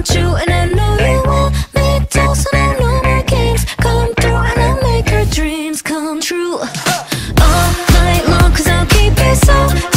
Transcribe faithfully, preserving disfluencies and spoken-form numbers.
want you, and I know you want me too. So no, no more games, come through and I'll make your dreams come true. All night long, cause I'll keep it so